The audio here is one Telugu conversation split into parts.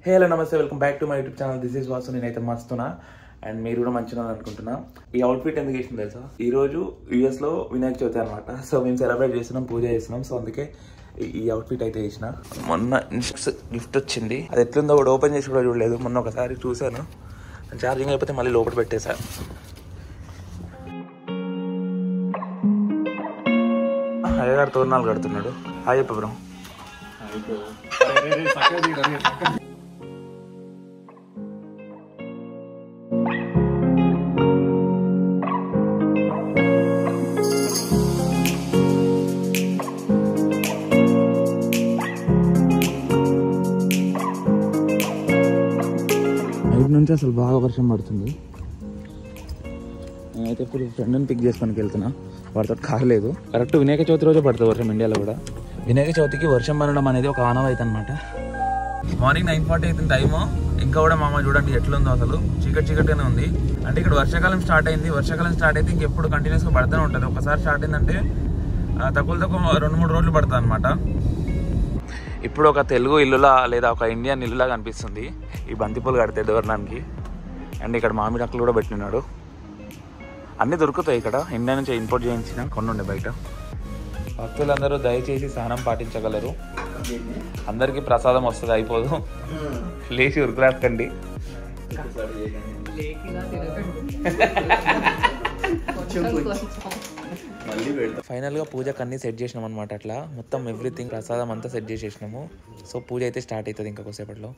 హలో నమస్తే, welcome back to my YouTube channel. This is Vasu. నేనైతే మస్తున్నా అండ్ మీరు కూడా మంచిగా అనుకుంటున్నా. ఈ అవుట్ఫిట్ ఎందుకు వేసింది తెలుసా? ఈరోజు యూఎస్లో వినాయక చవితి అనమాట. సో మేము సెలబ్రేట్ చేస్తున్నాం, పూజ చేస్తున్నాం. సో అందుకే ఈ అవుట్ఫిట్ అయితే వేసిన. మొన్న గిఫ్ట్ వచ్చింది, అది ఎట్లుందో కూడా ఓపెన్ చేసి కూడా చూడలేదు. మొన్న ఒకసారి చూశాను, ఛార్జింగ్ అయిపోతే మళ్ళీ లోపల పెట్టేశా. అయ్యగారు తోరణాలు కడుతున్నాడు. హాయ్ చెప్ప బ్రో. 5 నుంచి అసలు బాగా వర్షం పడుతుంది. నేనైతే ఇప్పుడు ఫ్రెండ్ని పిక్ చేసుకొని వెళ్తున్నా. వాడితో కాలేదు. కరెక్ట్ వినాయక చవితి రోజే పడుతుంది వర్షం ఇండియాలో కూడా. వినాయక చవితికి వర్షం పడడం అనేది ఒక ఆనవాయితీ అనమాట. మార్నింగ్ 9:40 అవుతుంది టైము. ఇంకా కూడా మామ చూడండి ఎట్లుందో, అసలు చీకటిగానే ఉంది. అంటే ఇక్కడ వర్షాకాలం స్టార్ట్ అయింది. వర్షాకాలం స్టార్ట్ అయితే ఇంకెప్పుడు కంటిన్యూస్గా పడుతూనే ఉంటుంది. ఒకసారి స్టార్ట్ అయిందంటే తక్కువ 2-3 రోజులు పడుతుంది అనమాట. ఇప్పుడు ఒక తెలుగు ఇల్లులా లేదా ఒక ఇండియన్ ఇల్లులా కనిపిస్తుంది ఈ బంతిపూలు కడితే దూరణానికి. అండ్ ఇక్కడ మామిడి ఆకులు కూడా పెట్టినాడు. అన్నీ దొరుకుతాయి ఇక్కడ. ఇండియా నుంచి ఇంపోర్ట్ చేయించిన కొన్ని ఉండే బయట. భక్తులందరూ దయచేసి సహనం పాటించగలరు. అందరికీ ప్రసాదం వస్తుంది, అయిపోదు. లేచి ఉరుకులాడకండి. ఫైనల్గా పూజకు అన్నీ సెట్ చేసినాం అనమాట. అట్లా మొత్తం ఎవ్రీథింగ్ ప్రసాదం అంతా సెట్ చేసేసినాము. సో పూజ అయితే స్టార్ట్ అవుతుంది ఇంకా కొద్దిసేపట్లో.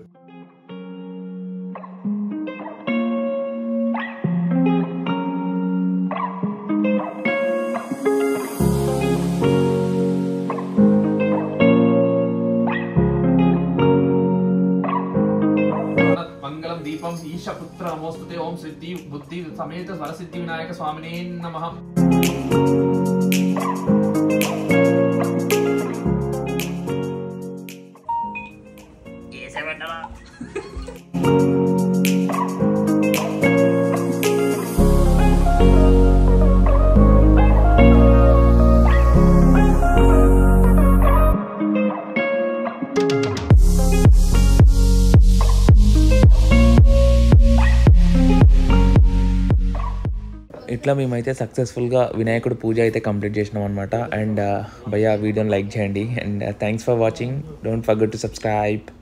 దీపం ఈశపుత్ర నమోస్తుతే. ఓం సిద్ధి బుద్ధి సమేత వరసిద్ధి వినాయక స్వామినే నమః. ఇట్లా మేమైతే సక్సెస్ఫుల్గా వినాయకుడు పూజ అయితే కంప్లీట్ చేసినాం అనమాట. అండ్ భయ్యా వీడియోని లైక్ చేయండి. And thanks for watching. Don't forget to subscribe.